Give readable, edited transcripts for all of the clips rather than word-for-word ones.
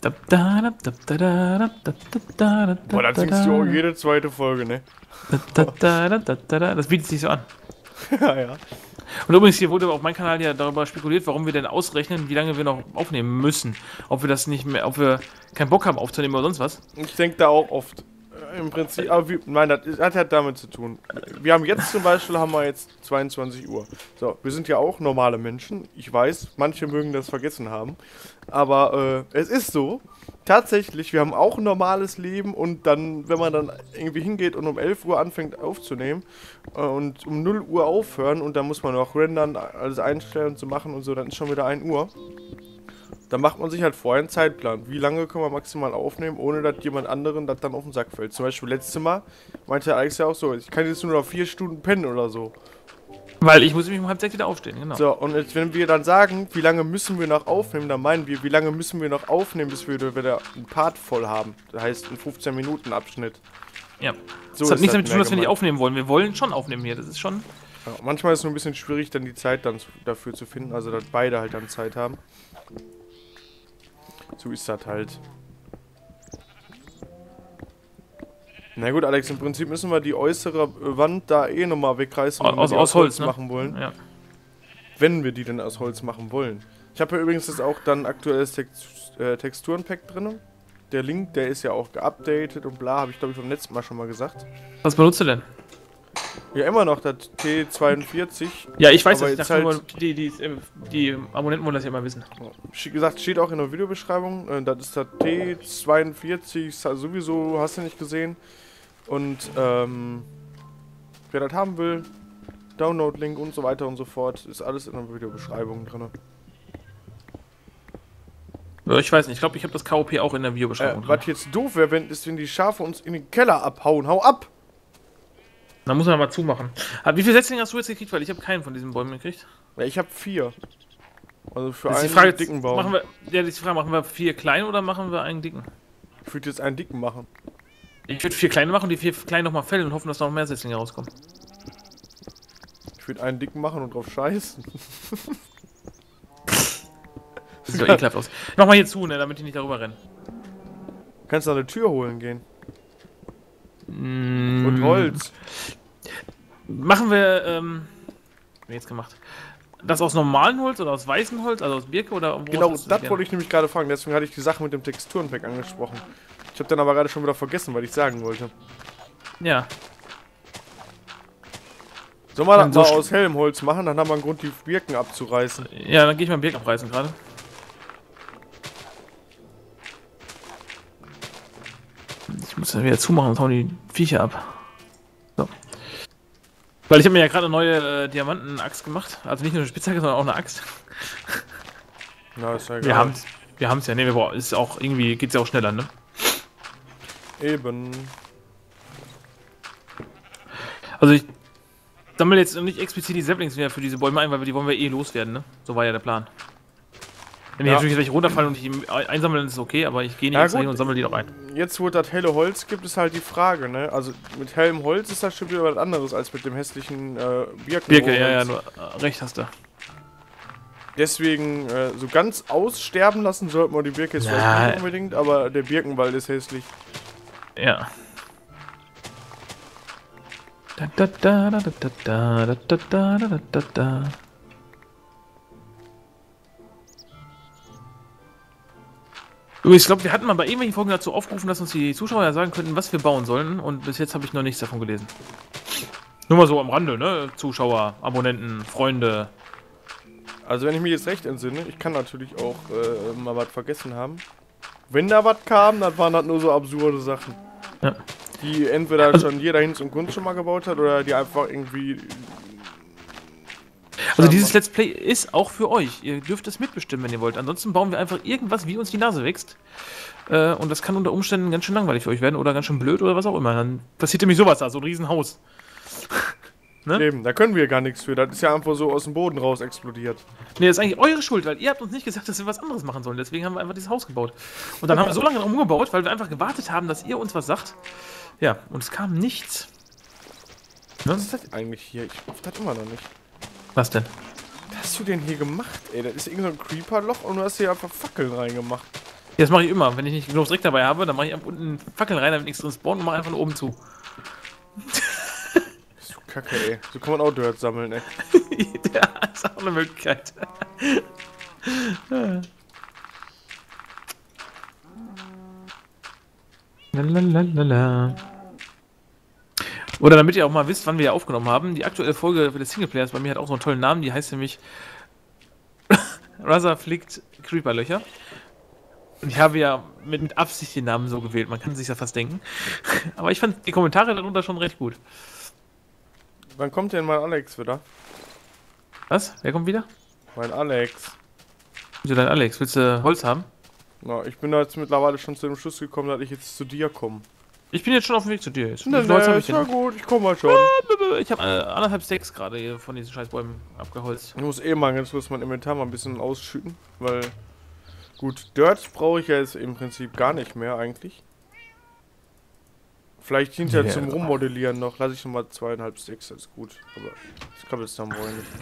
Boah, das singst du auch jede zweite Folge, ne? Das bietet sich so an. Ja, ja. Und übrigens, hier wurde auf meinem Kanal ja darüber spekuliert, warum wir denn ausrechnen, wie lange wir noch aufnehmen müssen. Ob wir das nicht mehr, ob wir keinen Bock haben aufzunehmen oder sonst was. Ich denke da auch oft. Im Prinzip, aber nein, das hat halt damit zu tun. Wir haben jetzt zum Beispiel, haben wir jetzt 22 Uhr. So, wir sind ja auch normale Menschen. Ich weiß, manche mögen das vergessen haben. Aber es ist so. Tatsächlich, wir haben auch ein normales Leben und dann, wenn man dann irgendwie hingeht und um 11 Uhr anfängt aufzunehmen und um 0 Uhr aufhören und dann muss man auch rendern, alles einstellen und so machen und so, dann ist schon wieder 1 Uhr. Da macht man sich halt vorher einen Zeitplan. Wie lange können wir maximal aufnehmen, ohne dass jemand anderen das dann auf den Sack fällt. Zum Beispiel letztes Mal meinte Alex ja auch so, ich kann jetzt nur noch 4 Stunden pennen oder so. Weil ich muss mich um 5:30 wieder aufstehen, genau. So, und jetzt, wenn wir dann sagen, wie lange müssen wir noch aufnehmen, dann meinen wir, wie lange müssen wir noch aufnehmen, bis wir wieder einen Part voll haben. Das heißt, einen 15-Minuten-Abschnitt. Ja. So Das hat ist nichts damit zu tun, dass wir nicht gemeint. aufnehmen wollen. Wir wollen schon aufnehmen hier, das ist schon... Ja, manchmal ist es nur ein bisschen schwierig, dann die Zeit dann dafür zu finden, also dass beide halt dann Zeit haben. So ist das halt. Na gut, Alex, im Prinzip müssen wir die äußere Wand da eh nochmal wegreißen, wenn wir die Aus Holz, ne? machen wollen. Ja. Wenn wir die denn aus Holz machen wollen. Ich habe hier übrigens jetzt auch dann aktuelles Texturenpack drin. Der Link, der ist ja auch geupdatet und bla, habe ich glaube ich vom letzten Mal schon mal gesagt. Was benutzt du denn? Ja, immer noch das T42. Ja, ich weiß Aber das. Ich jetzt dachte halt- nur, die Abonnenten wollen das ja mal wissen. Wie gesagt, steht auch in der Videobeschreibung. Das ist das T42, sowieso, hast du nicht gesehen. Und wer das haben will, Download-Link und so weiter und so fort, ist alles in der Videobeschreibung drin. Ja, ich weiß nicht, ich glaube, ich habe das KOP auch in der Videobeschreibung. Was jetzt doof wäre, ist, wenn die Schafe uns in den Keller abhauen. Hau ab! Da muss man mal zumachen. Aber wie viele Setzlinge hast du jetzt gekriegt? Weil ich habe keinen von diesen Bäumen gekriegt. Ja, ich habe 4. Also für Das ist einen die Frage, dicken Baum. machen wir 4 kleine oder machen wir einen dicken? Ich würde jetzt einen dicken machen. Ich würde 4 kleine machen und die 4 kleinen nochmal fällen und hoffen, dass noch mehr Setzlinge rauskommen. Ich würde einen dicken machen und drauf scheißen. Das sieht doch ekelhaft aus. Ich mach mal hier zu, ne, damit die nicht darüber rennen. Kannst du eine Tür holen gehen. Mm, Und Holz. Machen wir, wie jetzt gemacht? Das aus normalem Holz oder aus weißem Holz, also aus Birke oder woraus Genau, hast du das gerne? wollte ich nämlich gerade fragen. Deswegen hatte ich die Sache mit dem Texturenpack angesprochen. Ich habe dann aber gerade schon wieder vergessen, was ich sagen wollte. Ja. Sollen wir das Dann so mal aus hellem Holz machen? Dann haben wir einen Grund, die Birken abzureißen. Ja, dann gehe ich mal Birken abreißen gerade. Ich muss ja wieder zumachen, sonst hauen die Viecher ab. So. Weil ich habe mir ja gerade eine neue Diamanten-Axt gemacht. Also nicht nur eine Spitzhacke, sondern auch eine Axt. Na, ist ja egal. Wir haben's ja. Ne, ist auch irgendwie, geht's ja auch schneller, ne? Eben. Also ich sammle jetzt nicht explizit die Saplings mehr für diese Bäume ein, weil die wollen wir eh loswerden, ne? So war ja der Plan. Wenn die Ja. natürlich welche runterfallen und ich die einsammeln, ist es okay, aber ich gehe nicht Ja, extra hin gut. und sammle die doch ein. Jetzt, wo es das helle Holz gibt, ist halt die Frage, ne? Also mit hellem Holz ist das schon wieder was anderes als mit dem hässlichen Birken. Birke, ja, du recht hast du. Deswegen, so ganz aussterben lassen sollten wir die Birke jetzt Ja. vielleicht nicht unbedingt, aber der Birkenwald ist hässlich. Ja. Da, da, da, da, da, da, da, da, da, da, da, da. Übrigens, ich glaube, wir hatten mal bei irgendwelchen Folgen dazu aufgerufen, dass uns die Zuschauer ja sagen könnten, was wir bauen sollen. Und bis jetzt habe ich noch nichts davon gelesen. Nur mal so am Rande, ne? Zuschauer, Abonnenten, Freunde. Also wenn ich mich jetzt recht entsinne, ich kann natürlich auch mal was vergessen haben. Wenn da was kam, dann waren das nur so absurde Sachen. Ja. Die entweder Also- schon jeder Hinz und Kunst schon mal gebaut hat oder die einfach irgendwie... Also dieses Let's Play ist auch für euch. Ihr dürft es mitbestimmen, wenn ihr wollt. Ansonsten bauen wir einfach irgendwas, wie uns die Nase wächst. Und das kann unter Umständen ganz schön langweilig für euch werden oder ganz schön blöd oder was auch immer. Dann passiert nämlich sowas da, so ein Riesenhaus. Ne? Eben, da können wir gar nichts für. Das ist ja einfach so aus dem Boden raus explodiert. Nee, das ist eigentlich eure Schuld, weil ihr habt uns nicht gesagt, dass wir was anderes machen sollen. Deswegen haben wir einfach dieses Haus gebaut. Und dann haben wir so lange drum umgebaut, weil wir einfach gewartet haben, dass ihr uns was sagt. Ja, und es kam nichts. Was ist das eigentlich hier? Ich hoffe das immer noch nicht. Was denn? Was hast du denn hier gemacht, ey? Das ist irgendein Creeper-Loch und du hast hier einfach Fackeln reingemacht. das mache ich immer. Wenn ich nicht genug Dreck dabei habe, dann mache ich einfach unten Fackeln rein, damit nichts drin spawnt und mache einfach nur oben zu. So Kacke, ey. So kann man auch Dirt sammeln, ey. Ja, ist auch eine Möglichkeit. Lalalala. Oder damit ihr auch mal wisst, wann wir aufgenommen haben, die aktuelle Folge für des Singleplayers bei mir hat auch so einen tollen Namen, die heißt nämlich Raza flickt Creeperlöcher. Und ich habe ja mit Absicht den Namen so gewählt, man kann sich das fast denken. Aber ich fand die Kommentare darunter schon recht gut. Wann kommt denn mein Alex wieder? Was? Wer kommt wieder? Mein Alex. Wieso dein Alex? Willst du Holz haben? Na, ich bin da jetzt mittlerweile schon zu dem Schluss gekommen, dass ich jetzt zu dir komme. Ich bin jetzt schon auf dem Weg zu dir. Jetzt. Na, ist ja gut, ich komme mal schon. Ich habe 1,5 Stacks gerade hier von diesen scheiß Bäumen abgeholzt. Ich muss eh mal ganz kurz mein Inventar mal ein bisschen ausschütten, weil... Gut, Dirt brauche ich ja jetzt im Prinzip gar nicht mehr eigentlich. Vielleicht hinterher zum Rummodellieren noch. Lasse ich nochmal 2,5 Stacks, das ist gut. Aber das kann jetzt dann wohl nicht.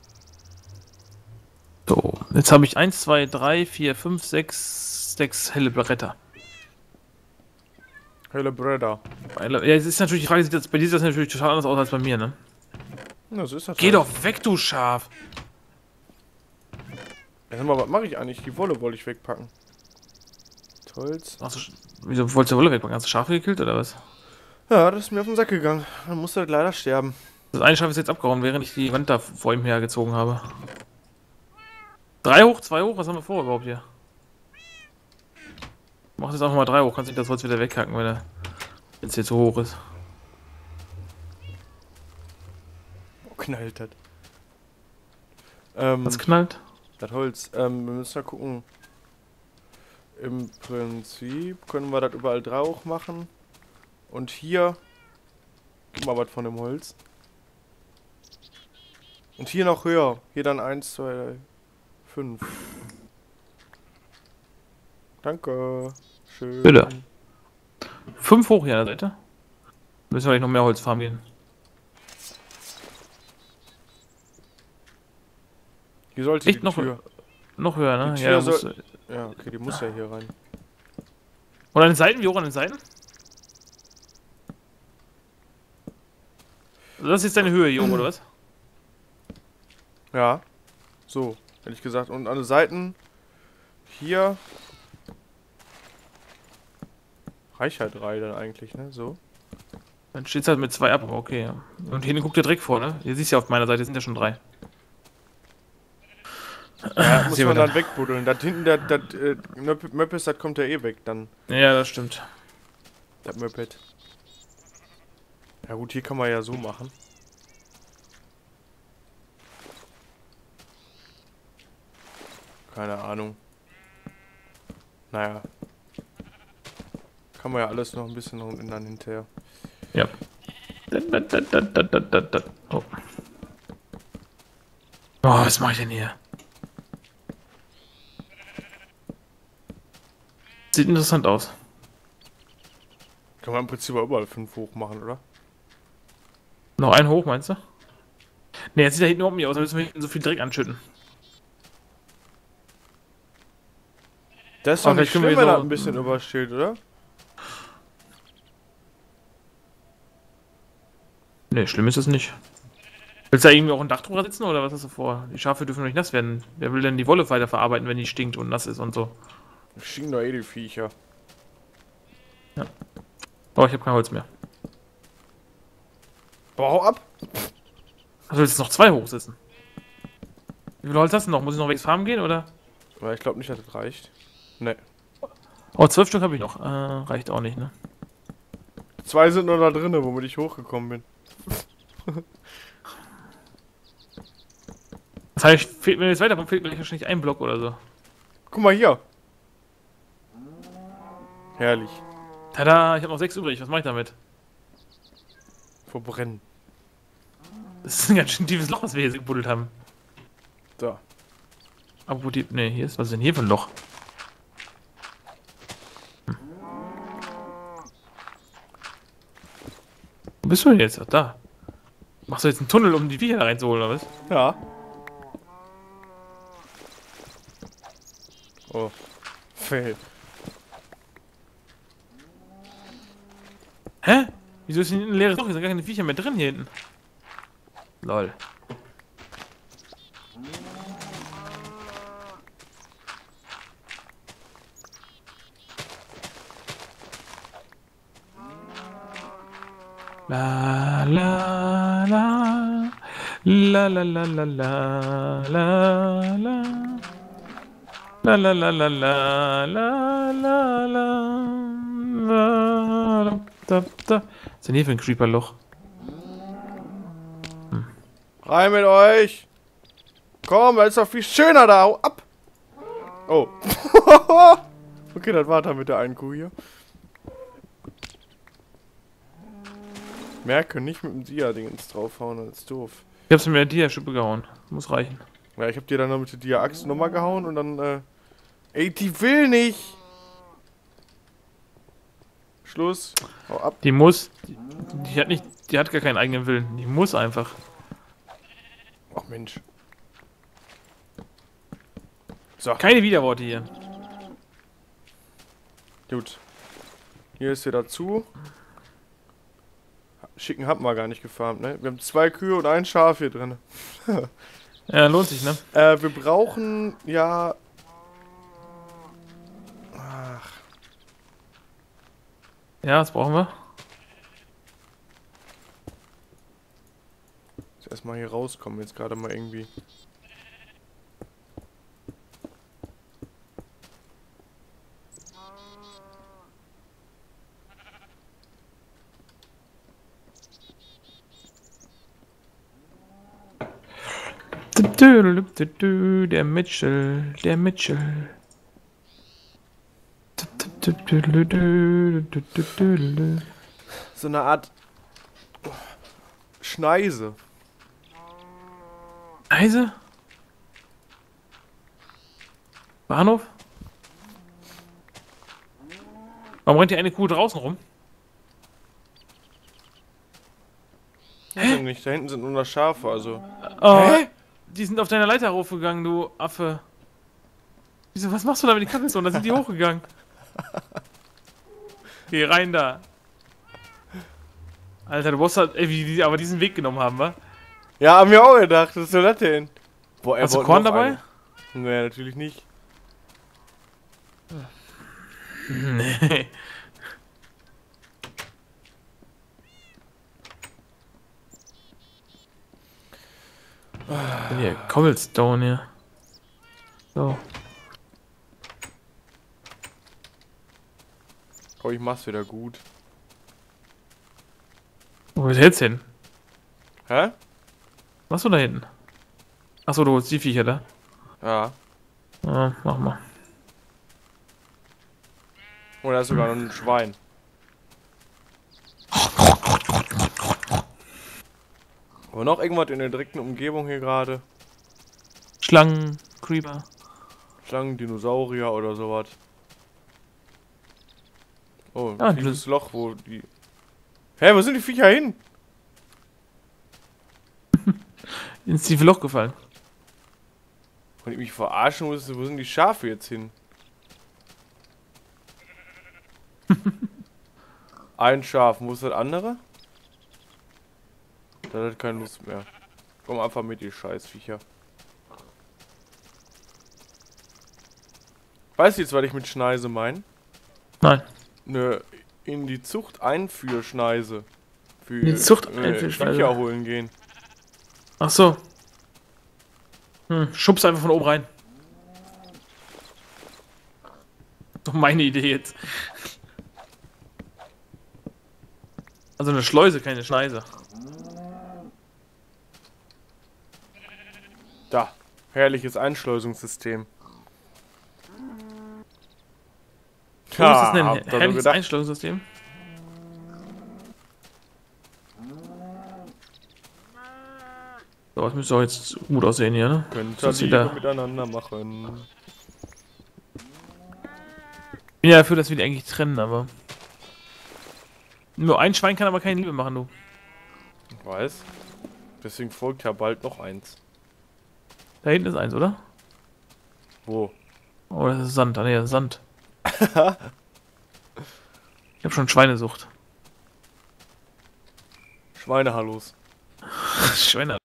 So, jetzt habe ich 1, 2, 3, 4, 5, 6 Stacks helle Bretter. Helle Bretter. Ja, es ist natürlich die Frage, bei dir sieht das natürlich total anders aus als bei mir, ne? Ja, so ist das. Geh halt. doch weg, du Schaf! Ja, sag mal, was mache ich eigentlich? Die Wolle wollte ich wegpacken. Holz. Achso, wieso wolltest du Wolle wegpacken? Hast du Schafe gekillt oder was? Ja, das ist mir auf den Sack gegangen. Dann musste halt leider sterben. Das eine Schaf ist jetzt abgehauen, während ich die Wand da vor ihm hergezogen habe. 3 hoch, 2 hoch, was haben wir vor überhaupt hier? Mach jetzt einfach mal 3 hoch, kannst nicht das Holz wieder weghacken, wenn es hier zu hoch ist. Oh, knallt das. Was knallt? Das Holz. Wir müssen mal gucken. Im Prinzip können wir das überall 3 hoch machen. Und hier. Gib mal was von dem Holz. Und hier noch höher. Hier dann 1, 2, 3, 5. Danke. Schön. Bitte. 5 hoch hier an der Seite. Müssen wir gleich noch mehr Holz farmen gehen. Hier sollte Echt die noch, Tür. noch höher, ne? Die Ja, Tür muss, ja, okay, die muss ja hier rein. und an den Seiten? Wie hoch an den Seiten? Also das ist jetzt deine Höhe hier oben, oder was? Ja. So, hätte ich gesagt. Und an den Seiten. Hier. Reicht halt 3 dann eigentlich, ne? So. Dann steht es halt mit 2 ab, aber okay. Ja. Und hinten guckt der Dreck vor, ne? Ihr siehst ja auf meiner Seite, sind ja schon 3. Ja, muss Sehen man wir dann wegbuddeln. Das hinten, das Möppes, das kommt ja eh weg dann. Ja, das stimmt. Das Möppet. Ja gut, hier kann man ja so machen. Keine Ahnung. Naja. Kann man ja alles noch ein bisschen nach unten dann hinterher. Ja. Oh. Oh, was mache ich denn hier? Sieht interessant aus. Kann man im Prinzip auch überall 5 hoch machen, oder? Noch einen hoch, meinst du? Ne, jetzt sieht da hinten überhaupt nicht aus, da müssen wir hinten so viel Dreck anschütten. Das ist doch Aber nicht vielleicht können schlimm, wir wenn so- er ein bisschen übersteht, oder? Ne, schlimm ist das nicht. Willst du da irgendwie auch ein Dach drüber sitzen oder was hast du vor? Die Schafe dürfen doch nicht nass werden. Wer will denn die Wolle weiter verarbeiten, wenn die stinkt und nass ist und so? Schicken doch eh die Viecher. Oh, ich habe kein Holz mehr. Bau ab! Also willst du jetzt noch 2 hochsitzen? Wie viel Holz hast du noch? Muss ich noch wegs farmen gehen oder? Aber ich glaube nicht, dass das reicht. Ne. Oh, 12 Stück habe ich noch. Reicht auch nicht, ne? 2 sind nur da drinne, womit ich hochgekommen bin. Das heißt, fehlt mir jetzt weiter, fehlt mir wahrscheinlich ein Block oder so. Guck mal hier. Herrlich. Tada, ich habe noch 6 übrig. Was mache ich damit? Verbrennen. Das ist ein ganz schön tiefes Loch, was wir hier gebuddelt haben. Da. Aber wo die. Ne, hier ist. Was ist denn hier für ein Loch? Wo bist du denn jetzt? Ach, da. Machst du jetzt einen Tunnel, um die Viecher da reinzuholen, oder was? Ja. Oh. Fail. Hä? Wieso ist hier ein leeres Loch? Hier sind gar keine Viecher mehr drin hier hinten. Lol. La la la la la la la la la la la la la la la la la la da. Was ist denn hier für ein Creeper-Loch? Rein mit euch! Komm, da ist doch viel schöner da, hau ab! Oh. Okay, das war da mit der einen Kuh hier. Merke, nicht mit dem Dia-Dingens draufhauen, das ist doof. Ich hab's mir mit der Dia-Schippe gehauen. Muss reichen. Ja, ich hab dir dann noch mit der Dia-Axt nochmal gehauen und dann, ey, die will nicht! Schluss. Hau ab. Die muss. Die hat nicht. Die hat gar keinen eigenen Willen. Die muss einfach. Ach Mensch. So. Keine Widerworte hier. Gut. Hier ist hier dazu. Schicken haben wir gar nicht gefarmt, ne? Wir haben 2 Kühe und ein Schaf hier drin. Ja, lohnt sich, ne? Wir brauchen ja... Ach. Ja, was brauchen wir? Jetzt erstmal hier rauskommen, jetzt gerade mal irgendwie. Der Mitchell, der Mitchell. So eine Art Schneise. Eise? Bahnhof? Warum rennt hier eine Kuh draußen rum? Hä? Nicht, da hinten sind nur noch Schafe, also. Hä? Die sind auf deiner Leiter hochgegangen, du Affe. Wieso, was machst du da mit den Katzen? Da sind die hochgegangen. Geh rein da. Alter, du musst halt, ey, wie die aber diesen Weg genommen haben, wa? Ja, haben wir auch gedacht, was soll das denn? Boah, Hast du Korn dabei? Nee, natürlich nicht. Nee. Hier, Cobblestone hier. So. Oh, ich mach's wieder gut. Wo ist jetzt hin? Hä? Was machst du da hinten? Achso, du holst die Viecher da. Ja. Ja, mach mal. Oh, da ist sogar noch ein Schwein. Aber noch irgendwas in der direkten Umgebung hier gerade? Schlangen, Creeper. Schlangen, Dinosaurier oder sowas. Oh, Ah, dieses Loch, wo die... Hä, wo sind die Viecher hin? Ins tiefe Loch gefallen. Und ich mich verarschen muss, wo sind die Schafe jetzt hin? Ein Schaf, wo ist das andere? Da hat keine Lust mehr. Komm einfach mit, die Scheißviecher. Weißt du jetzt, was ich mit Schneise meine? Nein. Ne, in die Zucht Einführschneise. Für In die Zucht Einführschneise. Viecher holen gehen. Ach so. Schubst einfach von oben rein. Doch meine Idee jetzt. Also eine Schleuse, keine Schneise. Da, herrliches Einschleusungssystem. Wie muss das nennen? habt ihr so Herrliches gedacht? Einstellungssystem? So, das müsste auch jetzt gut aussehen hier, ne? Könnt Das ihr ist die wieder- miteinander machen. Ich bin ja dafür, dass wir die eigentlich trennen, aber... Nur ein Schwein kann aber keine Liebe machen, du. Ich weiß. Deswegen folgt ja bald noch eins. Da hinten ist eins, oder? Wo? Oh, das ist Sand. Ah, nee, das ist Sand. Ich hab schon Schweinesucht. Schweinehallos. Schweine.